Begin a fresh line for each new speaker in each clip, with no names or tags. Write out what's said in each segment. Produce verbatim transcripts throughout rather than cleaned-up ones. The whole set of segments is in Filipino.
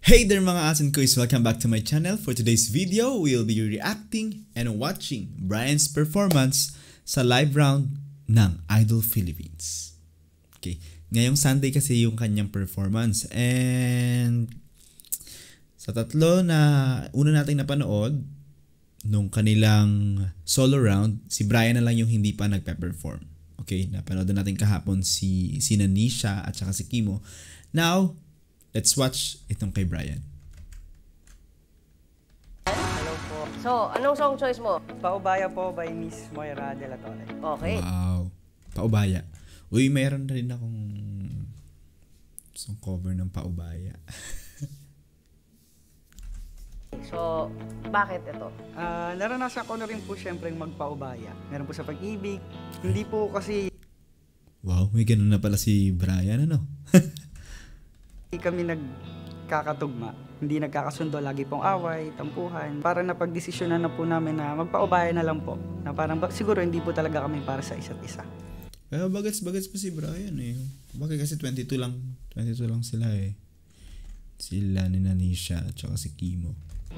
Hey there mga asin kuys! Welcome back to my channel. For today's video, we'll be reacting and watching Brian's performance sa live round ng Idol Philippines. Okay, ngayong Sunday kasi yung kanyang performance, and sa tatlo na una nating napanood nung kanilang solo round, si Brian na lang yung hindi pa nagpe-perform. Okay, napanood na natin kahapon si, si Nanisha at saka si Kimo. Now, let's watch itong kay Brian.
Hello po. So, anong song choice mo?
Paubaya po by Miss Moira de la Torre.
Okay.
Wow. Paubaya. Uy, mayroon rin akong song cover ng Paubaya.
So, bakit ito?
Ah, naranasan ko na rin po syempre magpaubaya. Meron po sa pag-ibig. Hindi po kasi
Wow, may ganun na pala si Brian, ano?
kami nagkakatugma. Hindi nagkakasundo, lagi pong away, tampuhan. Para napagdesisyonan na po namin na magpaubaya na lang po. Na parang ba- siguro hindi po talaga kami para sa isa't isa.
Pero bagets-bagets pa si Brian eh. Bakit kasi twenty-two lang, twenty-two lang sila eh. Sila ni Nanisha at saka si Kimo.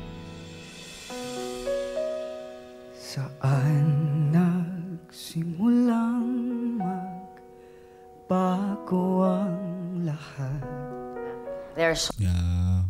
Saan nagsimulang magbago ang lahat?
There's
Yeah.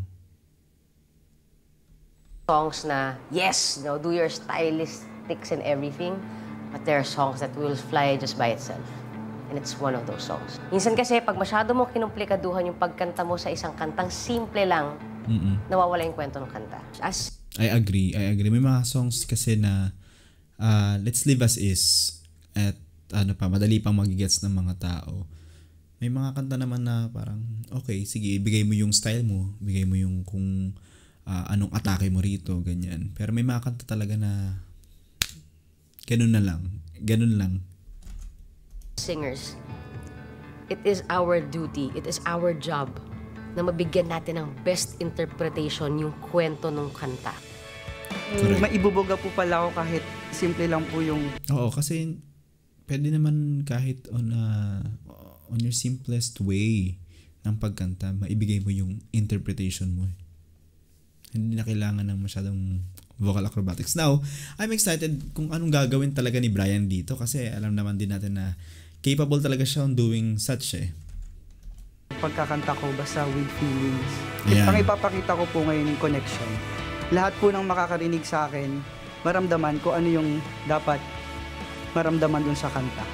songs na, yes, you know, do your stylistics and everything, but there are songs that will fly just by itself. And it's one of those songs. Minsan kasi, pag masyado mo kinumplikaduhan yung pagkanta mo sa isang kantang simple lang,
Mm-mm.
nawawala yung kwento ng kanta. As
I agree, I agree. May mga songs kasi na uh, let's live as is at ano pa, madali pang magigets ng mga tao. May mga kanta naman na parang, okay, sige, ibigay mo yung style mo, ibigay mo yung kung uh, anong atake mo rito, ganyan. Pero may mga kanta talaga na ganun na lang, ganun lang.
singers, it is our duty, it is our job na mabigyan natin ng best interpretation yung kwento ng kanta.
Correct.
Maibubuga po pala ako kahit simple lang po yung
Oo, kasi pwede naman kahit on a, on your simplest way ng pagkanta, maibigay mo yung interpretation mo. Hindi na kailangan ng masyadong vocal acrobatics. Now, I'm excited kung anong gagawin talaga ni Brian dito kasi alam naman din natin na capable talaga siya on doing such eh.
pagkakanta ko basta with feelings.
Yeah.
Ang ipapakita ko po ngayon yung connection. Lahat po ng makakarinig sa akin, maramdaman ko ano yung dapat maramdaman dun sa kanta.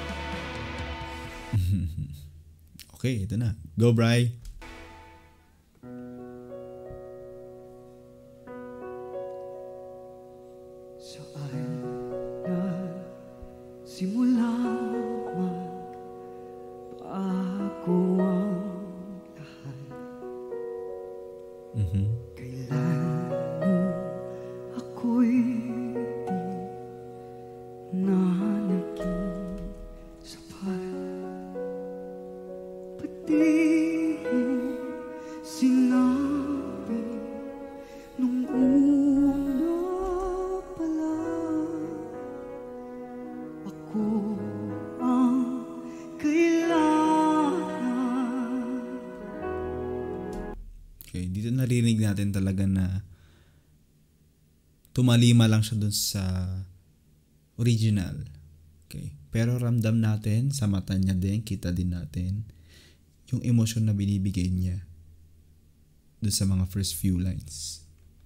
Okay, ito na. Go, Bri.
Saan na simula magbago ang lahat?
Mm-hmm.
Kailan mo ako'y di na naging sapat? Pati mo sinabi nung una pa lang, ako ang kailangan.
Okay, dito narinig natin talaga na tumalima lang siya dun sa original. Okay. Pero ramdam natin, sa mata niya din, kita din natin yung emosyon na binibigay niya dun sa mga first few lines.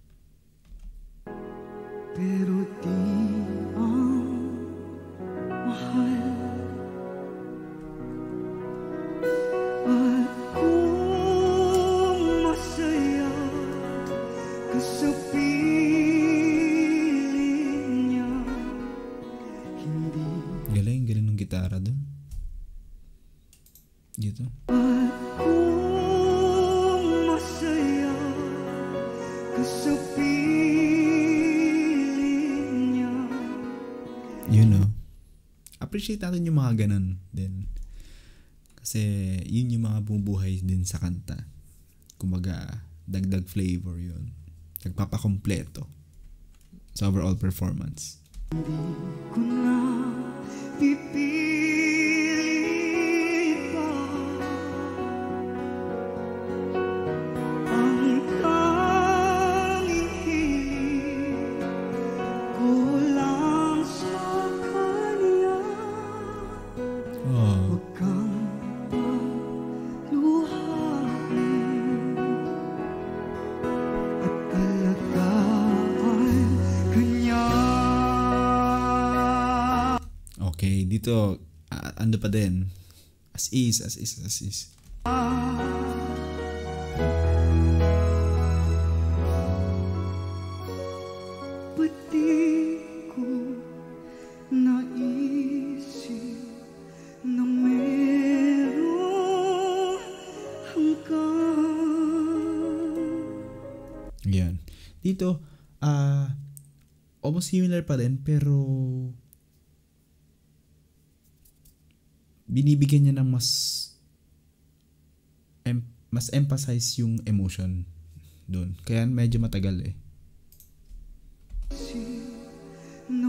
Pero di ang mahal at kung masaya ka sa piling niya, hindi
Galing, galing ng gitara dun. Dito.
at kung masaya ka sa piling niya.
You know, appreciate natin yung mga ganun din. Kasi yun yung mga bumubuhay din sa kanta. Kumbaga, dagdag flavor yun. Nagpapakompleto sa overall performance.
Ko na pipilit pa ang
dito, uh, ano pa din. As is, as is, as is.
Pati ko naisip na meron hanggang.
Yan. Dito, ah, uh, almost similar pa din, pero binibigyan niya ng mas em, mas emphasize yung emotion doon. Kaya medyo matagal eh.
Na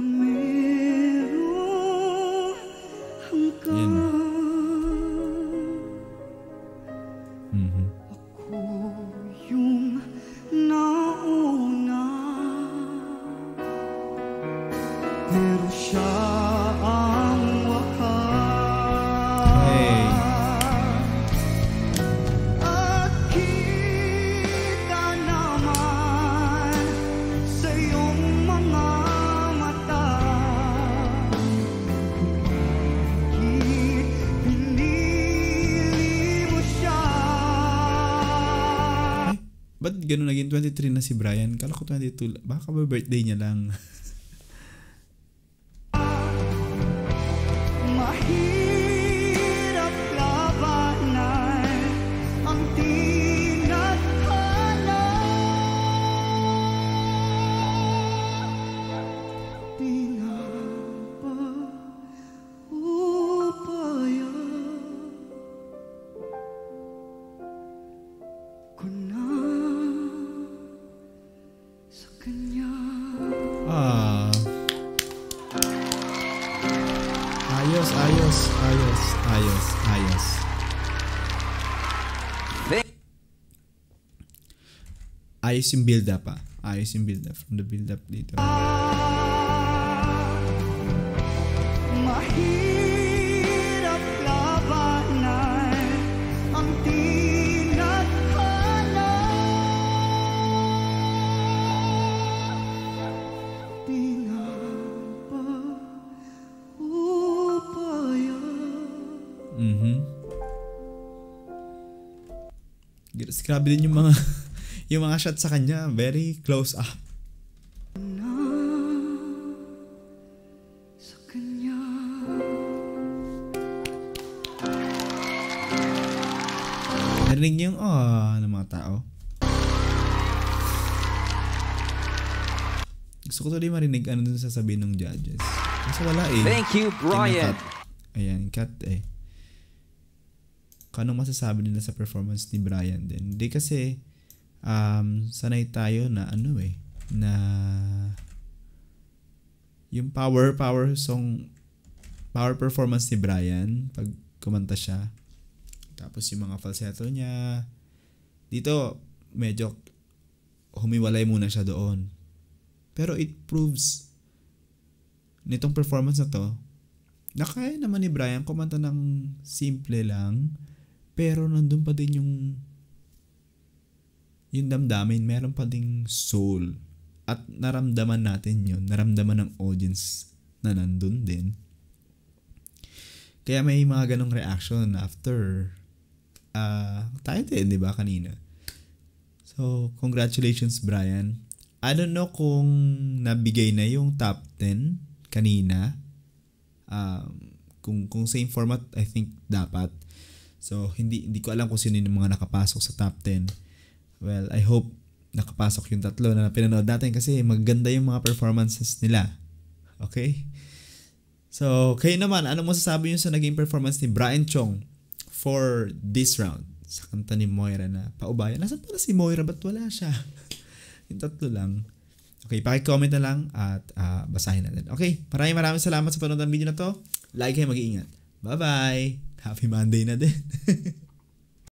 meron hanggang.
Mm-hmm.
Ako yung nauna, pero siya ang wakas.
Hey.
At kita naman sa iyong mga mata, pinili mo siya.
Ay, ba't ganun naging twenty-three na si Brian? Kala ko twenty-two. Baka ba birthday niya lang?
Mahirap labanan ang tinadhana. Pinapaubaya ko na sa kanya.
Ah. Ayos, ayos, ayos, ayos, ayos. Ayos yung build up ah. Ayos yung build up from the build up dito.
Mahirap labanan ang tinadhana. Pinapaubaya.
Mhm. Grabe din yung mga yung mga shot sa kanya, very close up.
Na sa kanya.
Narinig niyo yung ah ng mga tao. Gusto ko tuloy marinig ano dun sasabihin ng judges. Kasi wala eh.
Thank you, Brian.
Cut. Ayan, cut eh. Kano masasabi nila sa performance ni Brian din? Hindi kasi um, sanay tayo na ano eh, na yung power, power song, power performance ni Brian pag kumanta siya. Tapos yung mga falsetto niya. Dito, medyo humiwalay muna siya doon. Pero it proves nitong performance na to na kaya naman ni Brian kumanta ng simple lang, pero nandun pa din yung yung damdamin, meron pa ding soul. At naramdaman natin yun, naramdaman ng audience na nandun din. Kaya may mga ganong reaction after uh, tayo din, di ba, kanina. So, congratulations, Brian. I don't know kung nabigay na yung top ten kanina. Um, kung kung same format, I think dapat. So, hindi hindi ko alam kung sino yung mga nakapasok sa top ten. Well, I hope nakapasok yung tatlo na pinanood natin kasi maganda yung mga performances nila. Okay? So, kayo naman, ano masasabi nyo sa naging performance ni Brian Chong for this round? Sa kanta ni Moira na paubaya. Nasaan pala si Moira? Ba't wala siya? Yung tatlo lang. Okay, paki-comment na lang at uh, basahin natin. Okay, maraming maraming salamat sa panonood ng video na to. Like kayo, mag-iingat. Bye-bye! Happy Monday na din.